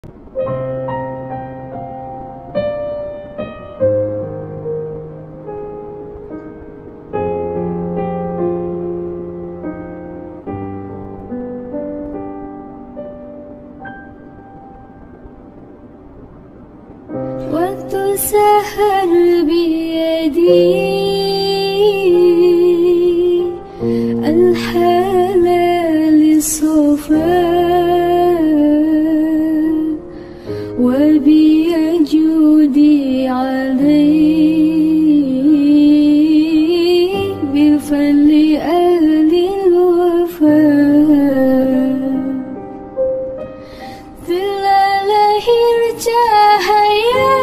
Waktu sahar biyadi Al-halal sofa Wa biyajudi alayhi Bifali ahli wafa Telah lahir cahaya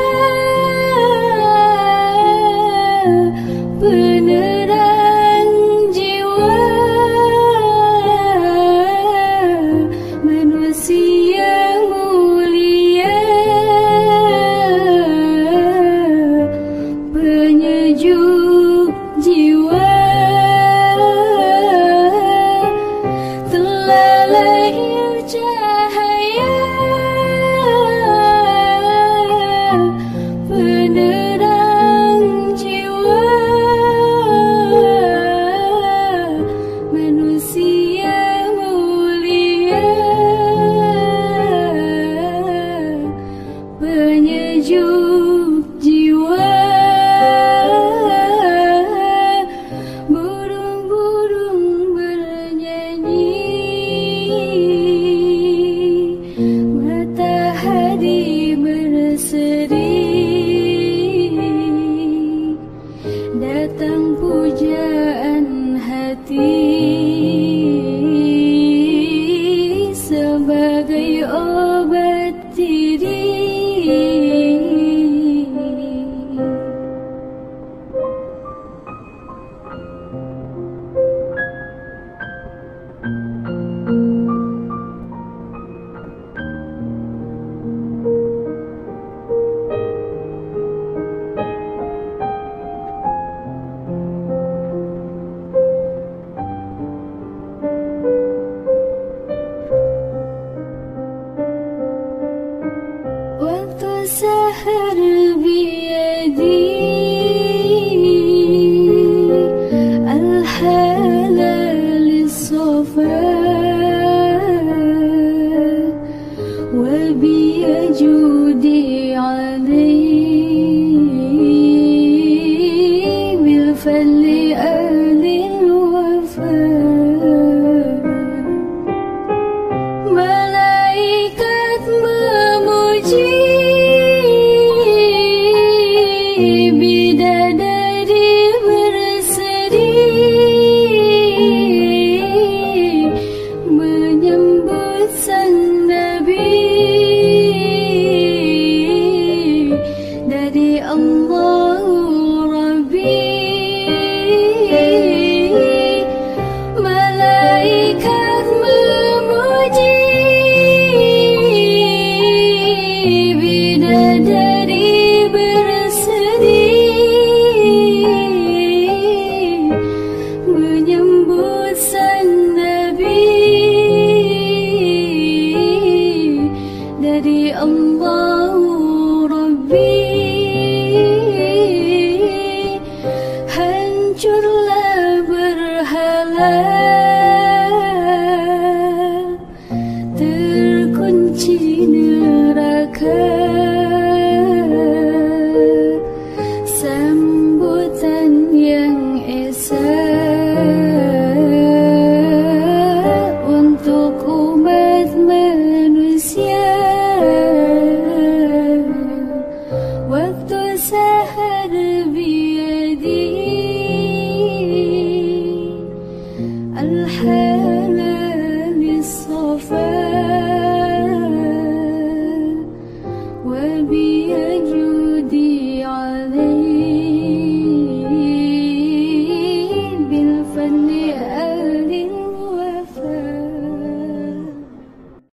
penerang jiwa manusia mulia, penyejuk jiwa. Telah lahir cahaya penerang jiwa manusia mulia, penyejuk jiwa. Burung-burung bernyanyi, matahari berseri, datang pujaan hati sebagai obat diri. Waktu sahar biyadi Al-halal sofa Wa biyajudi alayhi Bilfali ahli wafa. Malaikat memuji bidadari berseri menyambut sang Nabi dari Allah Rabbi. Malaikat memuji bidadari berseri menyambut sang Nabi dari Allah Rabbi. Hancurlah berhala, terkunci neraka.